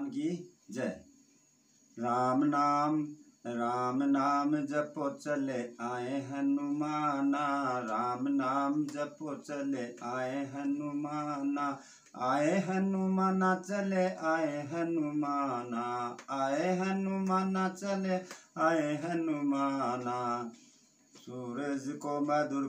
की जय। राम नाम जपो चले आए हनुमाना, राम नाम जपो चले आए हनुमाना, आए हनुमाना चले आए हनुमाना, आए हनुमाना चले आए हनुमाना। सूरज को मधुर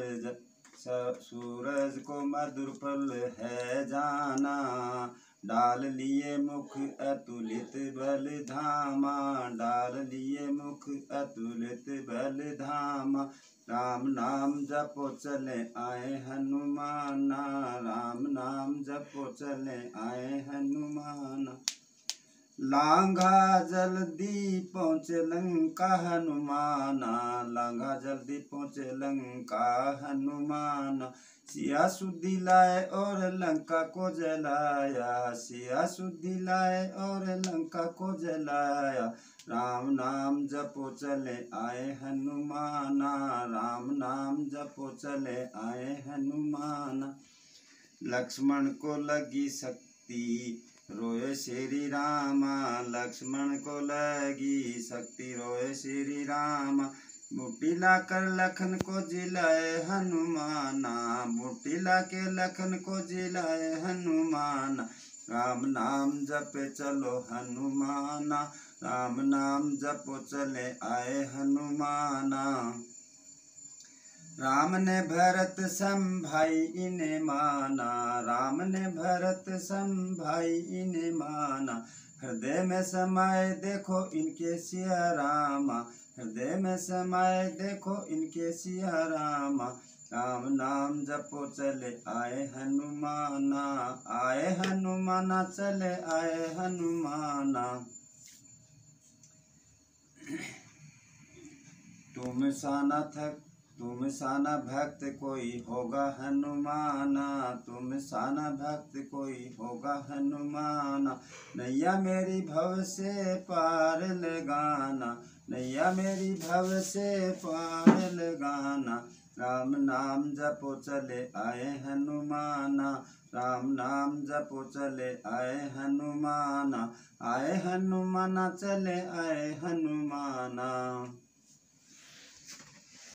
फल है जाना, डाल लिए मुख अतुलित बल धामा, डाल लिए मुख अतुलित बल धामा। राम नाम जपो चले आए हनुमाना, राम नाम जपो चले आए हनुमाना। लांघा जल्दी पहुँचे लंका हनुमाना, लांघा जल्दी पहुँचे लंका हनुमाना। सिया सुधि लाए और लंका को जलाया, सिया सुधि लाए और लंका को जलाया। राम नाम जपो चले आए हनुमाना, राम नाम जपो चले आए हनुमाना। लक्ष्मण को लगी शक्ति रोए श्री रामा, लक्ष्मण को लगी शक्ति रोए श्री रामा। बूटी लाकर लखन को जिलाए हनुमाना, बूटी ला के लखन को जिलाए हनुमाना। राम नाम जपे चलो हनुमाना, राम नाम जपो चले आए हनुमाना। राम ने भरत सम भाई इन्हें माना, राम ने भरत सम भाई इन्हें माना। हृदय में समाये देखो इनके सिया रामा, हृदय में समाये देखो इनके सिया रामा। राम नाम जपो चले आए हनुमाना, आए हनुमाना चले आए हनुमाना। तुम साना भक्त कोई होगा हनुमाना, तुम साना भक्त कोई होगा हनुमाना। नैया मेरी भव से पार लगाना, नैया मेरी भव से पार लगाना। राम नाम जपो चले आए हनुमाना, राम नाम जपो चले आए हनुमाना, आए हनुमाना चले आए हनुमाना।